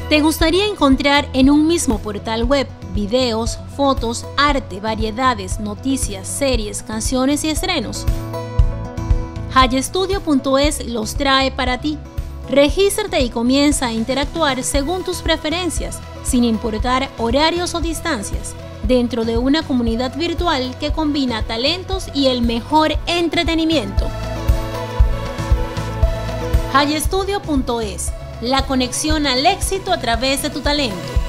¿Te gustaría encontrar en un mismo portal web videos, fotos, arte, variedades, noticias, series, canciones y estrenos? HighStudio.es los trae para ti. Regístrate y comienza a interactuar según tus preferencias, sin importar horarios o distancias, dentro de una comunidad virtual que combina talentos y el mejor entretenimiento. HighStudio.es, la conexión al éxito a través de tu talento.